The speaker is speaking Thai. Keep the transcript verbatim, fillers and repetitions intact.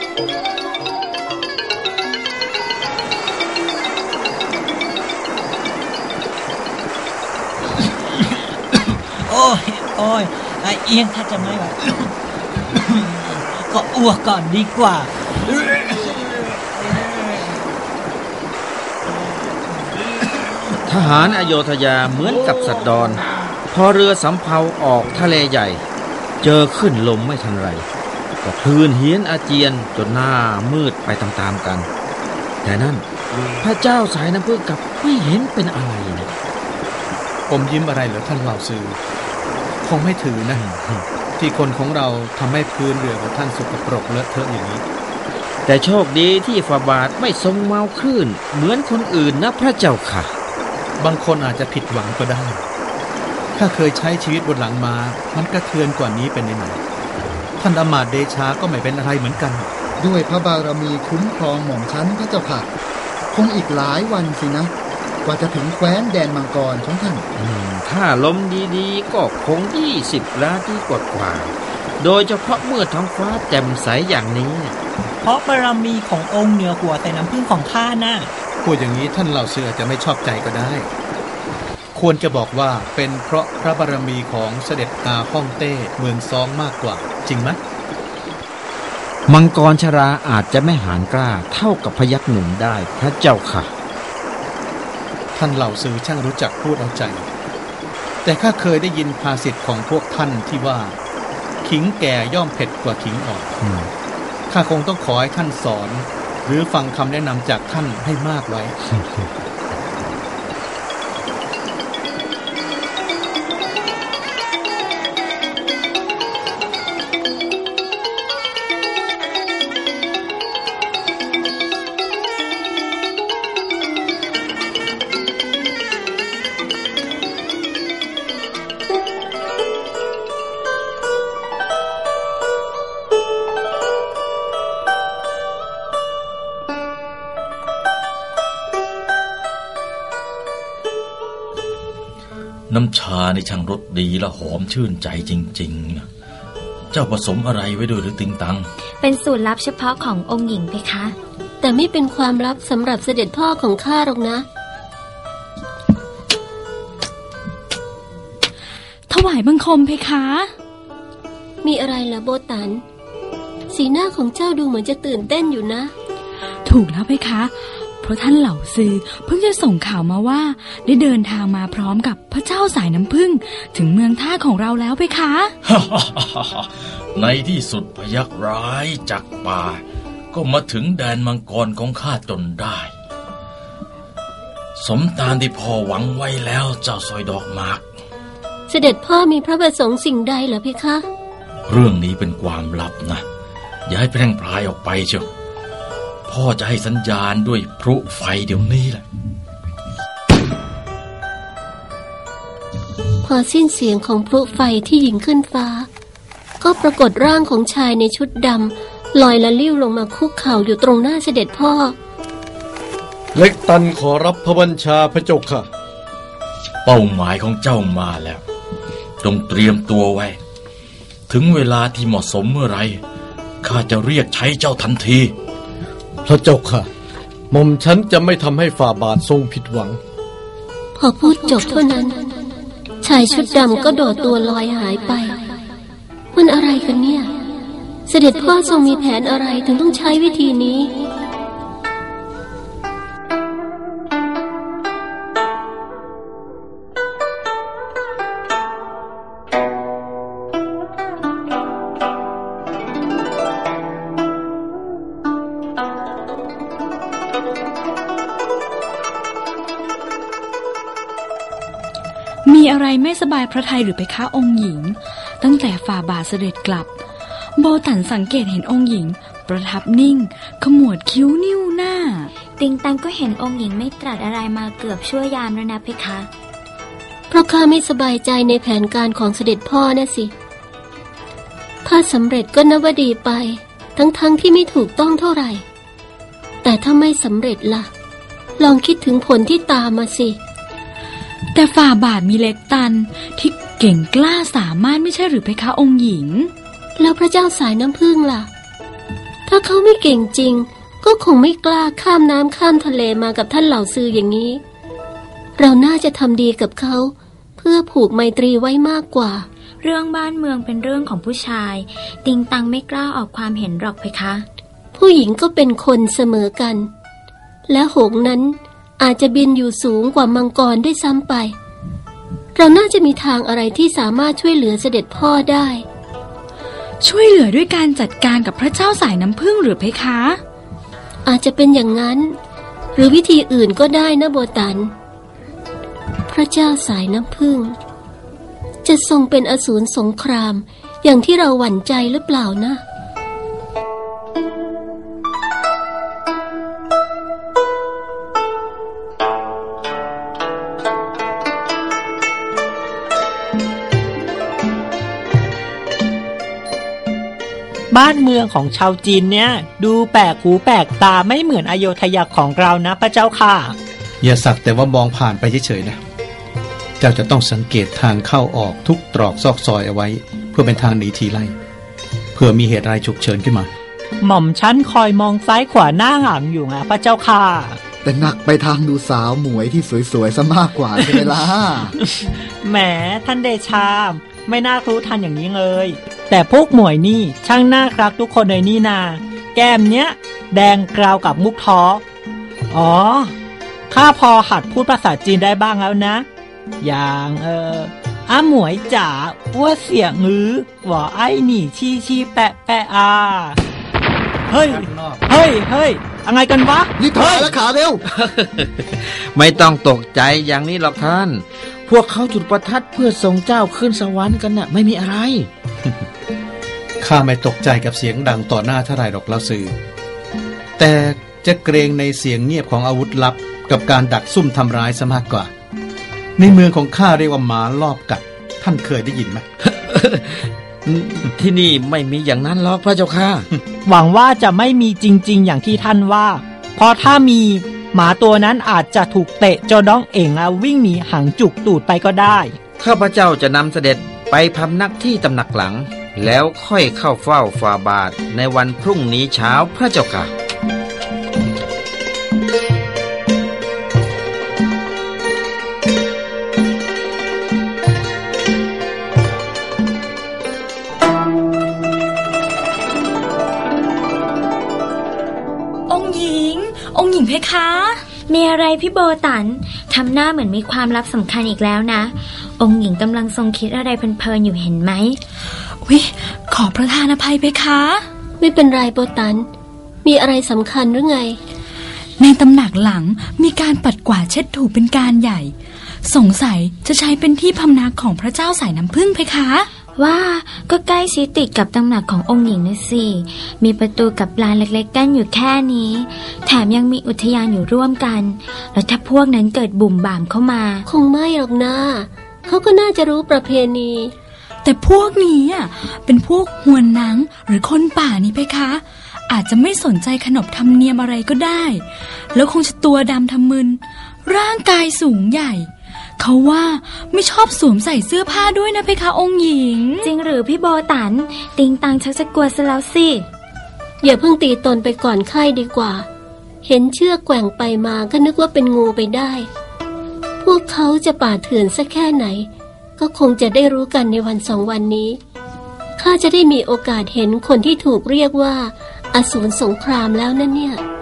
โอ้ยโอ้ยไอเอียงถ้าจะไม่ไหวก็อ้วกก่อนดีกว่าทหารอโยธยาเหมือนกับสัตว์ดอนพอเรือสำเภาออกทะเลใหญ่เจอขึ้นลมไม่ทันไรก็คลื่นเฮี้ยนอาเจียนจนหน้ามืดไปตามๆกันแต่นั่นพระเจ้าสายน้ำผึ้งกลับไม่เห็นเป็นอะไรนะอมยิ้มอะไรเหรอท่านเหล่าซือคงไม่ถือนะที่คนของเราทำให้พื้นเรือของท่านสกปรกเลอะเทอะอย่างนี้แต่โชคดีที่ฝ่าบาทไม่ทรงเมาคลื่นเหมือนคนอื่นนะพระเจ้าค่ะบางคนอาจจะผิดหวังก็ได้ถ้าเคยใช้ชีวิตบนหลังม้ามันกระเทือนกว่านี้เป็นไหนท่านอมาตย์เดชาก็ไม่เป็นอะไรเหมือนกันด้วยพระบารมีคุ้มครองหม่อมชั้นพระเจ้าค่ะคงอีกหลายวันสินะกว่าจะถึงแคว้นแดนมังกรของท่านถ้าลมดีๆก็คงยี่สิบราตรีกว่าๆโดยเฉพาะเมื่อท้องฟ้าแจ่มใสอย่างนี้เพราะบารมีขององค์เหนือหัวแต่น้ำพึ่งของข้าน่ะพูดอย่างนี้ท่านเหล่าเสือจะไม่ชอบใจก็ได้ควรจะบอกว่าเป็นเพราะพระบารมีของเสด็จตาฮ่องเต้เมืองซองมากกว่าจริงไหมมังกรชราอาจจะไม่หาญกล้าเท่ากับพยัคฆ์หนุ่มได้พระเจ้าค่ะท่านเหล่าซื้อช่างรู้จักพูดเอาใจแต่ข้าเคยได้ยินภาษิตของพวกท่านที่ว่าขิงแก่ย่อมเผ็ดกว่าขิงอ่อนข้าคงต้องขอให้ท่านสอนหรือฟังคำแนะนำจากท่านให้มากไว้น้ำชาในช่างรสดีและหอมชื่นใจจริงๆเจ้าผสมอะไรไว้ด้วยหรือติงตังเป็นสูตรลับเฉพาะขององค์หญิงเพคะแต่ไม่เป็นความลับสำหรับเสด็จพ่อของข้าหรอกนะถวายบังคมเพคะมีอะไรล่ะโบตันสีหน้าของเจ้าดูเหมือนจะตื่นเต้นอยู่นะถูกแล้วเพคะเพราะท่านเหล่าซือเพิ่งจะส่งข่าวมาว่าได้เดินทางมาพร้อมกับพระเจ้าสายน้ำผึ้งถึงเมืองท่าของเราแล้วเพคะในที่สุดพยัคฆ์ร้ายจากป่าก็มาถึงแดนมังกรของข้าจนได้สมตามที่พ่อหวังไว้แล้วเจ้าซอยดอกหมากเสด็จพ่อมีพระประสงค์สิ่งใดเหรอเพคะเรื่องนี้เป็นความลับนะอย่าให้แพร่งพรายออกไปเชียวพ่อจะให้สัญญาณด้วยพลุไฟเดี๋ยวนี้แหละพอสิ้นเสียงของพลุไฟที่ยิงขึ้นฟ้าก็ปรากฏร่างของชายในชุดดำลอยละลิ้วลงมาคุกเข่าอยู่ตรงหน้าเสด็จพ่อเล็กตันขอรับพระบัญชาพระเจ้าค่ะเป้าหมายของเจ้ามาแล้วจงเตรียมตัวไว้ถึงเวลาที่เหมาะสมเมื่อไรข้าจะเรียกใช้เจ้าทันทีพระเจ้าค่ะหม่อมฉันจะไม่ทำให้ฝ่าบาททรงผิดหวังพอพูดจบเท่านั้นชายชุดดำก็โดดตัวลอยหายไปมันอะไรกันเนี่ยเสด็จพ่อทรงมีแผนอะไรถึงต้องใช้วิธีนี้มีอะไรไม่สบายพระทัยหรือไปค้าองค์หญิงตั้งแต่ฝ่าบาทเสด็จกลับโบตันสังเกตเห็นองค์หญิงประทับนิ่งขมวดคิ้วนิ้วหน้าติงตังก็เห็นองค์หญิงไม่ตรัสอะไรมาเกือบชั่วยามแล้วนะเพคะเพราะข้าไม่สบายใจในแผนการของเสด็จพ่อนะสิถ้าสำเร็จก็นับว่าดีไปทั้งๆ ท, ที่ไม่ถูกต้องเท่าไหร่แต่ถ้าไม่สำเร็จล่ะลองคิดถึงผลที่ตามมาสิแต่ฝ่าบาทมีเล็กตันที่เก่งกล้าสามารถไม่ใช่หรือเพคะองค์หญิงแล้วพระเจ้าสายน้ำผึ้งล่ะถ้าเขาไม่เก่งจริงก็คงไม่กล้าข้ามน้ำข้ามทะเลมากับท่านเหล่าซืออย่างนี้เราน่าจะทำดีกับเขาเพื่อผูกไมตรีไว้มากกว่าเรื่องบ้านเมืองเป็นเรื่องของผู้ชายติงตังไม่กล้าออกความเห็นหรอกเพคะผู้หญิงก็เป็นคนเสมอกันและหงส์นั้นอาจจะบินอยู่สูงกว่ามังกรด้วยซ้ำไปเราน่าจะมีทางอะไรที่สามารถช่วยเหลือเสด็จพ่อได้ช่วยเหลือด้วยการจัดการกับพระเจ้าสายน้ำผึ้งหรือเพคะอาจจะเป็นอย่างนั้นหรือวิธีอื่นก็ได้นะโบตันพระเจ้าสายน้ำผึ้งจะทรงเป็นอสูรสงครามอย่างที่เราหวั่นใจหรือเปล่านะบ้านเมืองของชาวจีนเนี่ยดูแปลกหูแปลกตาไม่เหมือนอโยธยาของเรานะพระเจ้าค่ะอย่าสักแต่ว่ามองผ่านไปเฉยๆนะเจ้าจะต้องสังเกตทางเข้าออกทุกตรอกซอกซอยเอาไว้เพื่อเป็นทางหนีทีไล่เพื่อมีเหตุอะไรฉุกเฉินขึ้นมาหม่อมฉันคอยมองซ้ายขวาหน้าหลังอยู่นะพระเจ้าค่ะแต่หนักไปทางดูสาวหมวยที่สวยๆซะมากกว่าใช่ไหมล่ะแหมท่านเดชาไม่น่ารู้ทันอย่างนี้เลยแต่พวกหมวยนี่ช่างน่ารักทุกคนเลยนี่นาแก้มเนี้ยแดงกราวกับมุกท้ออ๋อข้าพอหัดพูดภาษาจีนได้บ้างแล้วนะอย่างเอออาหมวยจ๋าอ้วเสียงื้อหวอไอ้หนี่ชี้ชี้แปะแปะอาเฮ้ยเฮ้ยเฮ้ยอะไรกันวะรีบถอยแล้วขาเร็วไม่ต้องตกใจอย่างนี้หรอกท่านพวกเขาจุดประทัดเพื่อส่งเจ้าขึ้นสวรรค์กันน่ะไม่มีอะไรข้าไม่ตกใจกับเสียงดังต่อหน้าเท่าไรหรอกเล่าสื่อแต่จะเกรงในเสียงเงียบของอาวุธลับกับการดักซุ่มทำร้ายซะมากกว่าในเมืองของข้าเรียกว่าหมาลอบกัดท่านเคยได้ยินไหมที่นี่ไม่มีอย่างนั้นหรอกพระเจ้าค่ะหวังว่าจะไม่มีจริงๆอย่างที่ท่านว่าเพราะถ้ามีหมาตัวนั้นอาจจะถูกเตะจนน้องเอ๋งวิ่งหนีหางจุกตูดไปก็ได้ข้าพเจ้าจะนำเสด็จไปพำนักที่ตำหนักหลังแล้วค่อยเข้าเฝ้าฝ่าบาทในวันพรุ่งนี้เช้าพระเจ้าค่ะองค์หญิงเพคะมีอะไรพี่โบตันทำหน้าเหมือนมีความลับสำคัญอีกแล้วนะองค์หญิงกำลังทรงคิดอะไรเพลินๆอยู่เห็นไหมวิขอประทานอภัยเพคะไม่เป็นไรโบตันมีอะไรสำคัญหรือไงในตำหนักหลังมีการปัดกวาดเช็ดถูเป็นการใหญ่สงสัยจะใช้เป็นที่พำนักของพระเจ้าสายน้ำผึ้งเพคะว่าก็ใกล้ชิดติดกับตำหนักขององค์หญิงนะสิมีประตูกับลานเล็กๆกั้นอยู่แค่นี้แถมยังมีอุทยานอยู่ร่วมกันแล้วถ้าพวกนั้นเกิดบุ่มบ่ามเข้ามาคงไม่หรอกนะเขาก็น่าจะรู้ประเพณีแต่พวกนี้อ่ะเป็นพวกหวนหนังหรือคนป่านี่เพคะอาจจะไม่สนใจขนบธรรมเนียมอะไรก็ได้แล้วคงจะตัวดำทำมึนร่างกายสูงใหญ่เขาว่าไม่ชอบสวมใส่เสื้อผ้าด้วยนะเพคะองค์หญิงจริงหรือพี่โบตันติงตังชักจะกลัวซะแล้วสิอย่าเพิ่งตีตนไปก่อนไข้ดีกว่าเห็นเชือกแกว่งไปมาก็นึกว่าเป็นงูไปได้พวกเขาจะป่าเถื่อนสักแค่ไหนก็คงจะได้รู้กันในวันสองวันนี้ข้าจะได้มีโอกาสเห็นคนที่ถูกเรียกว่าอสูรสงครามแล้วนั่นเนี่ย